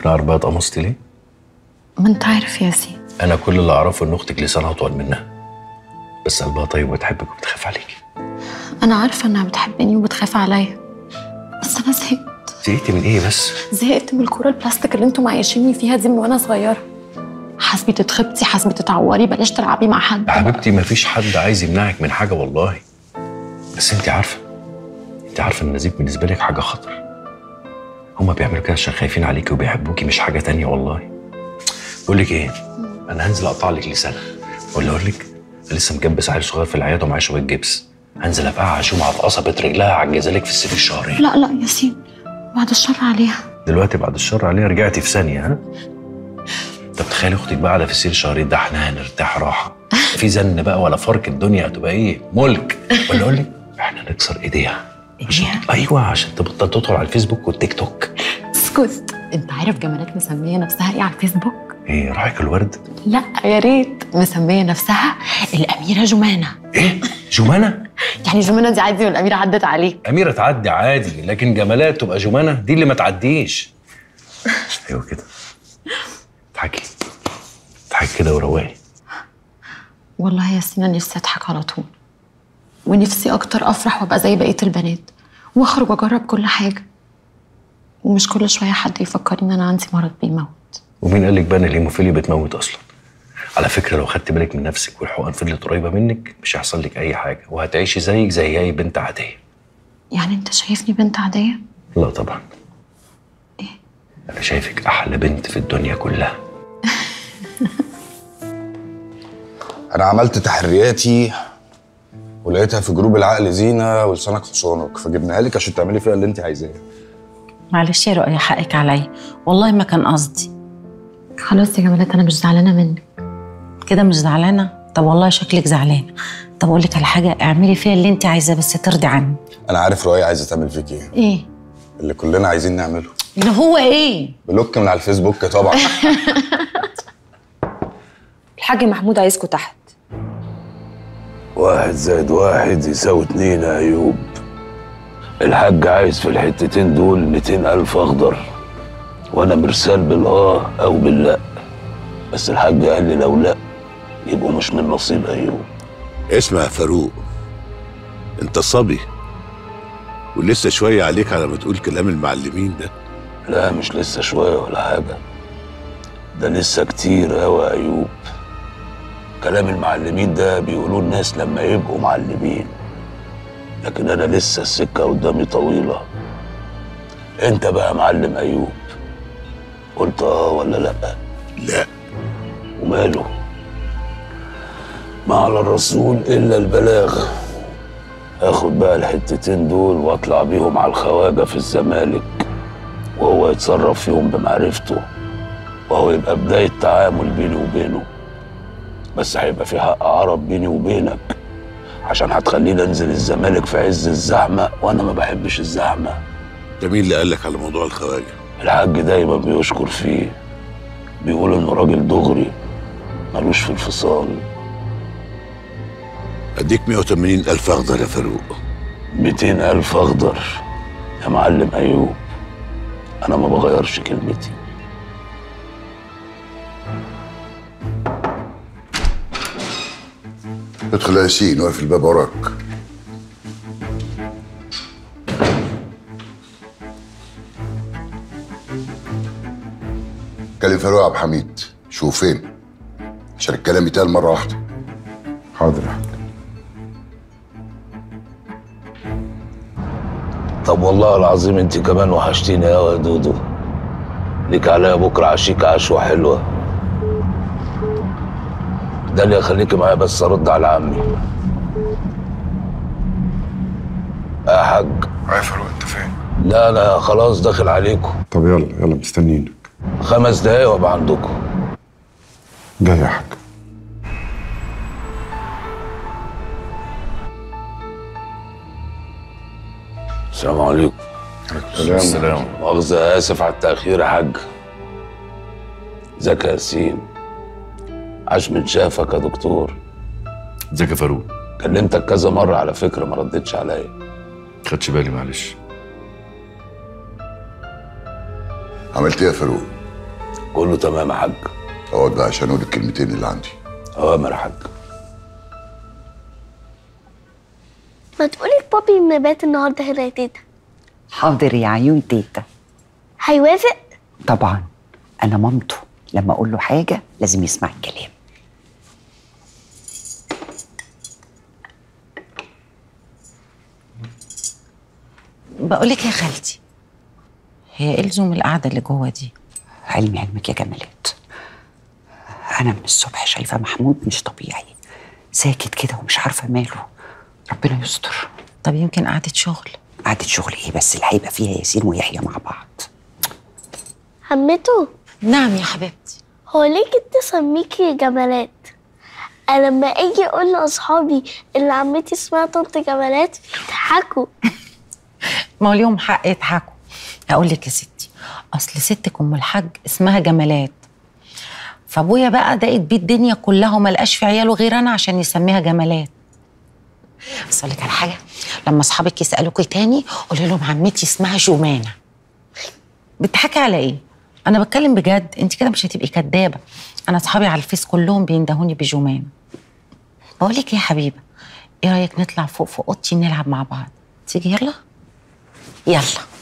نعرف بقى اتقمصتي ليه؟ ما انت عارف يا ياسين. انا كل اللي اعرفه ان اختك لسانها اطول منها، بس قلبها طيب وبتحبك وبتخاف عليكي. انا عارفه انها بتحبني وبتخاف عليا، بس انا زهقت. زهقتي من ايه بس؟ زهقت من الكوره البلاستيك اللي انتوا معيشيني فيها دي من وانا صغيره. حاسبي تتخبطي، حاسبي تتعوري، بلاش تلعبي مع حد. يا حبيبتي مفيش حد عايز يمنعك من حاجه والله، بس انت عارفه ان نزيف بالنسبه لك حاجه خطر. هما بيعملوا كده عشان خايفين عليكي وبيحبوكي، مش حاجه تانية والله. بقول لك ايه، انا هنزل اقطع لك لسانها، ولا اقول لك انا لسه مجبس عيل صغير في العياده ومعاه شويه جبس، هنزل افقعها اشوم على قصبة رجلها عجزها لك في السيف الشهرين. لا لا ياسين، بعد الشر عليها. دلوقتي بعد الشر عليها رجعتي في ثانيه؟ ها؟ طب تخيلي اختك بقى قاعده في السير الشهرين ده، احنا هنرتاح راحه، في زن بقى ولا فرق، الدنيا هتبقى ايه؟ ملك. ولا اقول لك احنا نكسر ايديها. ايوه عشان تبطل تدخل على الفيسبوك والتيك توك. اسكت، انت عارف جمالات مسميه نفسها ايه على الفيسبوك؟ ايه رايك الورد؟ لا يا ريت، مسميه نفسها الاميره جمانه. ايه جمانه؟ يعني جمانه دي عادي والاميره عدت عليك؟ اميره تعدي عادي، لكن جمالات تبقى جمانه دي اللي ما تعديش. ايوه كده، اضحكي كده وروقي. والله يا ياسين انا نفسي اضحك على طول، ونفسي اكتر افرح وابقى زي بقيه البنات، واخرج واجرب كل حاجه، ومش كل شويه حد يفكرني ان انا عندي مرض بيموت. ومين قال لك بقى ان الهيموفيليا بتموت اصلا؟ على فكره لو خدت بالك من نفسك والحقن فضلت قريبه منك مش هيحصل لك اي حاجه، وهتعيشي زيك زي اي بنت عاديه. يعني انت شايفني بنت عاديه؟ لا طبعا. ايه؟ انا شايفك احلى بنت في الدنيا كلها. انا عملت تحرياتي ولقيتها في جروب العقل زينه ولسانك حصانك، فجبناها لك عشان تعملي فيها اللي انت عايزاه. معلش يا رؤية، حقك عليا والله ما كان قصدي. خلاص يا جمالات انا مش زعلانه منك. كده مش زعلانه؟ طب والله شكلك زعلانه. طب اقول لك على حاجه، اعملي فيها اللي انت عايزاه بس ترضي عني. انا عارف رؤية عايزه تعمل فيك ايه. ايه اللي كلنا عايزين نعمله. اللي هو ايه؟ بلوك من على الفيسبوك طبعا. الحاج محمود عايزكوا تحت. 1 زائد 1 يساوي 2 يا أيوب. الحاج عايز في الحتتين دول 200,000 أخضر، وأنا مرسال بالآه أو باللأ، بس الحاج قال لي لو لأ يبقوا مش من نصيب أيوب. اسمع يا فاروق، أنت صبي ولسه شوية عليك على ما تقول كلام المعلمين ده. لا مش لسه شوية ولا حاجة، ده لسه كتير أوي يا أيوب. كلام المعلمين ده بيقولوه الناس لما يبقوا معلمين، لكن أنا لسه السكة قدامي طويلة. أنت بقى معلم أيوب، قلت ولا لأ؟ لا. وماله؟ ما على الرسول إلا البلاغ. آخد بقى الحتتين دول وأطلع بيهم على الخواجة في الزمالك، وهو يتصرف فيهم بمعرفته، وهو يبقى بداية تعامل بيني وبينه. بس هيبقى في حق عرب بيني وبينك، عشان هتخليني انزل الزمالك في عز الزحمه، وانا ما بحبش الزحمه. ده مين اللي قالك على موضوع الخواجه؟ الحاج دايما بيشكر فيه، بيقول انه راجل دغري ملوش في الفصال. اديك 180,000 اخضر يا فاروق. 200,000 اخضر يا معلم ايوب، انا ما بغيرش كلمتي. ادخل يا ياسين، واقف الباب وراك. كلم فاروق يا عبد الحميد، شوف فين عشان الكلام يتقال مره واحده. حاضر يا حاج. طب والله العظيم انت كمان وحشتيني يا دودو. ليك عليا بكره عشيك عشوه حلوه. ده اللي يخليكي معايا بس ارد على عمي. يا حاج. يا فاروق انت فين؟ لا انا خلاص داخل عليكم. طب يلا يلا مستنيينك. 5 دقايق وابقى عندكم. جاي يا حاج. السلام عليكم. السلام. مؤاخذة، اسف على التأخير يا حاج. ازيك يا ياسين؟ عاش من شافك يا دكتور. ازيك يا فاروق؟ كلمتك كذا مرة على فكرة ما ردتش عليا. خدش بالي معلش. عملت ايه يا فاروق؟ كله تمام يا حاج. اقعد بقى عشان اقول الكلمتين اللي عندي. اوامر يا حاج. ما تقولي لبابي نبات النهارده هنا يا تيتا. حاضر يا عيون تيتا. هيوافق؟ طبعا، انا مامته لما اقول له حاجه لازم يسمع الكلام. بقولك يا خالتي، هي إلزم القعدة اللي جوه دي؟ علمك يا جمالات، انا من الصبح شايفه محمود مش طبيعي، ساكت كده ومش عارفه ماله. ربنا يستر. طب يمكن قعدة شغل. قعدة شغل ايه بس اللي هيبقى فيها ياسين ويحيى مع بعض؟ عمته. نعم يا حبيبتي. هو ليه كنت اسميكي جمالات؟ انا لما اجي اقول لاصحابي ان عمتي اسمها طنط جمالات بيضحكوا. ما هو ليهم حق يضحكوا. اقول لك يا ستي، اصل ستك ام الحاج اسمها جمالات، فابويا بقى ضاقت بيه الدنيا كلها وما لقاش في عياله غير انا عشان يسميها جمالات. بس اقول لك على حاجه، لما اصحابك يسالوكي تاني قولي لهم عمتي اسمها جمانه. بتضحكي على ايه؟ انا بتكلم بجد، انت كده مش هتبقي كدابه. انا اصحابي على الفيس كلهم بيندهوني بجمانه. بقول لك ايه يا حبيبه، ايه رايك نطلع فوق في اوضتي نلعب مع بعض؟ تيجي؟ يلا يلا.